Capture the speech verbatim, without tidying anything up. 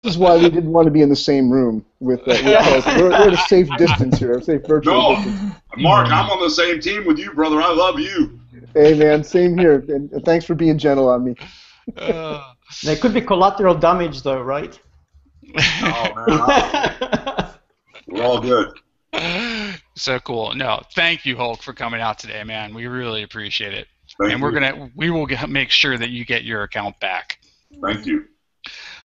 This is why we didn't want to be in the same room with, uh, with Hulk. We're, we're at a safe distance here, a safe virtual no, distance. Mark, I'm on the same team with you, brother. I love you. Hey, man, same here. And thanks for being gentle on me. Uh, There could be collateral damage, though, right? Oh, man. I, we're all good. So cool. No, thank you, Hulk, for coming out today, man. We really appreciate it. Thank and you. we're gonna we will get, make sure that you get your account back. Thank you.